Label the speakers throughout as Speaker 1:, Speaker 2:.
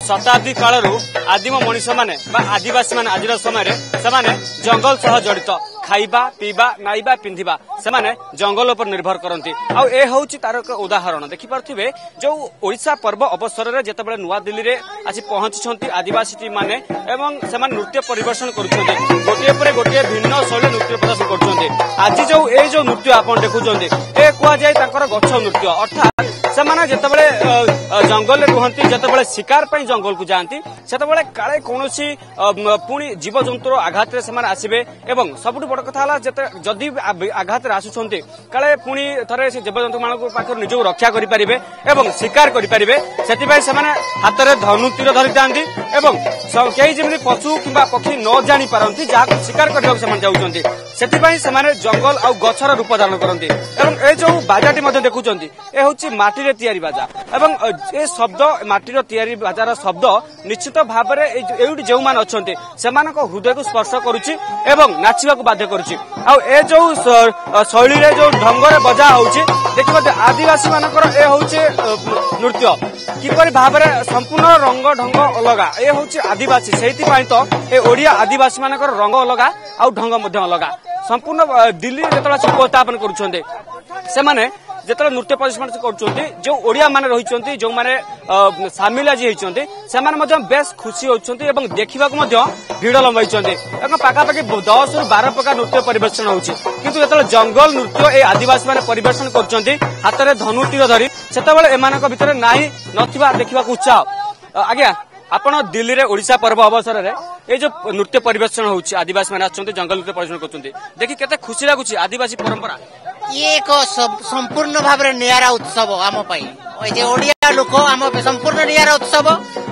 Speaker 1: शताब्दी कालरू आदिम मनीष माने आदिवासी माने आज समय जंगल सह जड़ित खाइबा पीबा नाइबा पिंधिबा सेमाने जंगल पर निर्भर करती ए होउची तार एक उदाहरण देखि पारथिबे जो ओडिशा पर्व अवसर रे जेतेबेले नुआ दिल्ली रे आसी पहुंचछंती आदिवासी माने एवं सेमान नृत्य परिवेषण करूछंती गोटे परे गोटे भिन्न शैली नृत्य प्रदर्शन करूछंती आज जो नृत्य आपण देखुछंती ए कुआ जाय ताकर गच्छ नृत्य अर्थात सेमाने जेतेबेले जंगल रे रुहंती जेतेबेले शिकार पई जंगल को जांती सेतेबेले काळे कोनोसी पुणी जीव जंतुर आघात रे सेमान आसीबे एवं सबटु बड़ कथा हला जदि आघात रे आसुछंती काळे पुणी थरे से जीव जंतु मानको पाखर निजो रक्षा करि परिबे एवं शिकार करि परिबे सेति पई सेमाने हाथ रे धनु तीर धरि तांती एवं केही जेमि पशु किबा पक्षी न जानि पारंती जाको शिकार करियो सेमान जाउछंती सेति पई सेमाने जंगल आ गछर रूप धारण करंती एवं ए जो बाजाटी मध्ये देखुछंती ए होची माटी रे तयारी बाजा एवं ए शब्द माटी रो तयारी बाजार शब्द निश्चित भाव में एउडी जेउ मान अछंती सेमानक हृदय को स्पर्श करूची एवं नाचिबा को बाध्य करूची आ ए जो शैली रे जो ढंग रे बजा होउची देखिबे आदिवासी मानकर ए होउची नृत्य किपरि भाव में संपूर्ण रंग ढंग अलगा ए होउची आदिवासी सेति पई तो ए ओडिया आदिवासी मानकर रंग अलगा आ ढंग मध्ये अलगा संपूर्ण दिल्ली जेतला उपस्थापन करूछंते सेमाने जेतला नृत्य प्रदर्शन करूछंती जो ओडिया माने रहिछंती जो माने सामिल आज होइछंती सेमान मध्ये बेस खुशी होइछंती एवं देखिबा को मध्ये भीड़ लंबाइछंती एवं पाखापाखि 10 रु 12 प्रकार नृत्य परिवेषण होउछि किंतु जेतला जंगल नृत्य ए आदिवासी माने परिवेषण करूछंती हाथ रे धनु तीर धरि सेतबेले एमानक भितर नाही नथिबा देखिबा को उत्साह आज्ञा आपण दिल्ली रे ओडिशा पर्व अवसर रे ए जो नृत्य परिवेषण होउछि आदिवासी माने आछंती जंगल नृत्य परिवेषण करछंती देखि केते खुशी लागुछि आदिवासी परंपरा
Speaker 2: ये एक संपूर्ण भाव में नियारा उत्सव आम ओडिया लोक आम संपूर्ण नियारा उत्सव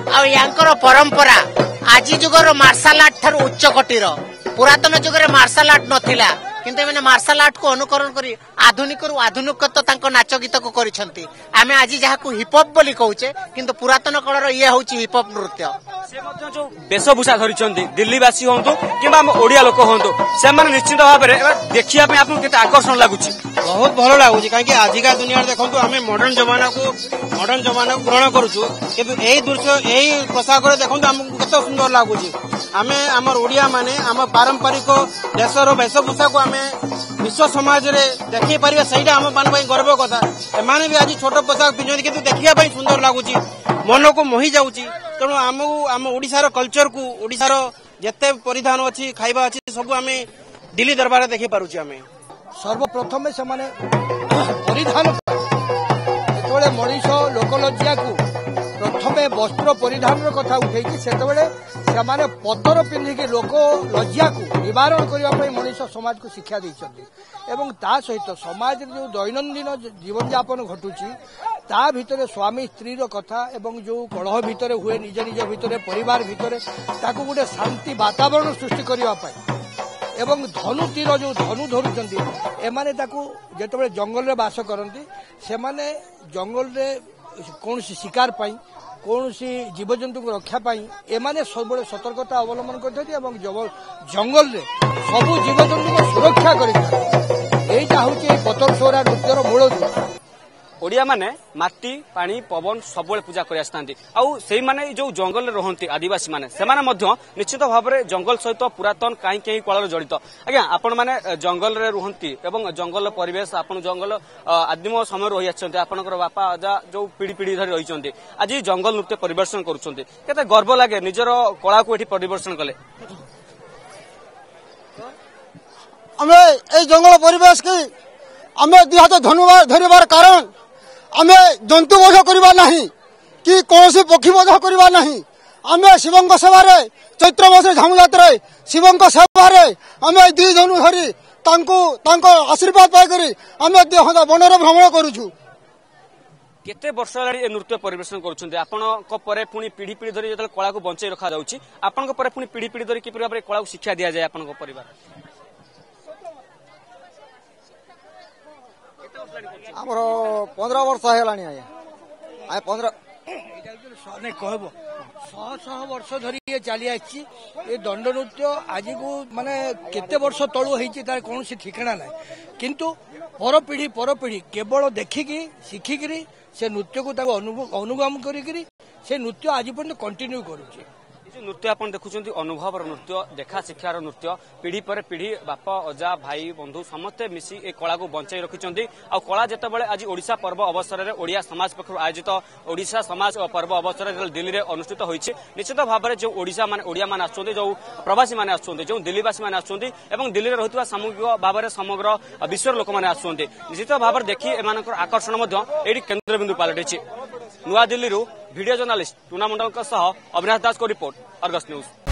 Speaker 2: आर परंपरा आज जुगर मार्शल आर्ट ठार उच्च कोटीर पुरातन जुगर मार्शल आर्ट नथिला किंतु एमने मार्शल आर्ट को अनुकरण करी आधुनिक रु आधुनिकता नाच गीत को करिसंती आमे आज जहाकू हिप हॉप बोली कहूचे किंतु पुरातन कालर ये होउची हिप हॉप नृत्य
Speaker 1: से मध्ये जो वेशभूषा धरिसंती दिल्लीवासी होंतु किबा हम ओडिया लोक होंतु से माने निश्चित भाव में देखिया पे आपन केते आकर्षण लागुची
Speaker 3: बहुत भलो लागुची काहे कि आजिका दुनिया रे देखंतु हमें मॉडर्न जमाना को ग्रहण करूछु किंतु एही दृश्य एही पोशाक रे देखंतु हमकु केते सुंदर लागुची हमें हमर ओडिया माने हम पारंपरिक देशर वेशभूषा को विश्व समाज रे देखि परिबे सहीटा हम मान पई गर्व कथा एमाने भी आज छोट पोशाक पिन्हति किंतु देखिया पई सुंदर लागुची मन को मोहि जाउची तेणु आम ओडिशार कल्चर को ओडिशार जेते परिधान अछि खाइबा अछि सब आमे दिल्ली दरबार देखि पारुची आमे
Speaker 4: सर्वप्रथम से माने परिधान जेतबेले मनीष लोकलज्जा को प्रथमे वस्त्र परिधान कथा उठे से माने पदर पिंधिकी लोक लज्जा को निवारण करने मनीष समाज को शिक्षा देइछन्ति एवं ता सहित समाज जो दैनंदिन जीवन यापन घटुची ता भितरे स्वामी स्त्री कथा एवं जो कलह भितर हुए निज निज भितर परिवार भितर ताकू गोटे शांति वातावरण सृष्टि करने एवं धनु तीर जो धनु धरुचंती एमाने ताकू जेतेबेले जंगल रे बास करंती से माने जंगल रे कौन शिकार पाई कौन जीवजंतु को रक्षा पाई एमाने सब सतर्कता अवलंबन करते एवं जंगल रे सबु जीवजंतु को सुरक्षा करता हूँ पतर सोरा नृत्यर मूल
Speaker 1: ओडिया माने माटी पानी पवन सब पूजा कर आउ माने जो जंगल रहती आदिवासी माने सेमाने मध्य निश्चित भाव में जंगल सहित पुरातन कहीं कहीं कल जड़ित आज्ञा आपण माने जंगल रे रुहंती एवं जंगल परिवेश आपण जंगल आदिम समय रही आछंती आपनकर बापा अजा जो पीढ़ी पीढ़ी धरी रही आज जंगल नृत्य परिवेषण करुछंती केते गर्व लागे निजर कला को एठी परिवेषण कले
Speaker 5: आमे ए जंगल परिवेश की आमे दिहात धन्यवाद कारण आमे जंतु वध करबा नहीं कि कौन पक्षी वध करबा नहीं आमे शिवंक सेवारे चैत्र मास झामु जात्रा शिवंक सेवारे आमे दी धनु धरी तांको आशीर्वाद पाई करी आमे देहदा बनर भ्रमण करूछु
Speaker 1: केते वर्ष ए नृत्य परिवेषण करुछन्ते आपनको परे पुनी पीढ़ी पीढ़ी धरी जतल कला को बंचाई रखा जाउची आपनको परे पुनी पीढ़ी पीढ़ी धरी कि प्रकार कला को शिक्षा दिया जाय आपनको परिवार
Speaker 5: आमर 15 वर्ष हेलानी आया 15
Speaker 4: कहब 100 वर्ष धरी ये चली आछि ये दंड नृत्य आज को माने केते वर्ष तळु हेछि तार कोन से ठिकाना नै किंतु पर पीढ़ी केवल देखिकी शिखिकी से नृत्य को अनुगम करी से नृत्य आज पर्यंत कंटिन्यू करुचे
Speaker 1: नृत्य आप देखुं अनुभव नृत्य देखा शिक्षार नृत्य पीढ़ी पर पीढ़ी बाप अजा भाई बंधु समस्ते मिसी ए कला को बंचाई रखिंट आ कला जिते आज ओडिशा पर्व अवसर में ओडिया समाज पक्ष आयोजित ओडिशा समाज पर्व अवसर दिल्ली में अनुष्ठित होती निश्चित भाव में जो ओडिया मान आसुच्च जो प्रवासी मैंने आसुच्च जो दिल्लीवासी मैंने आसुच्च दिल्ली में रही सामूहिक भाव में समग्र विश्व लोक मैंने आसुच्च निश्चित भाव में देखी एम आकर्षण ये केन्द्रबिंदु पलटि नुआ दिल्ली वीडियो जर्नालीस्ट टूना मंडल अविनाश दास को रिपोर्ट अर्गस न्यूज।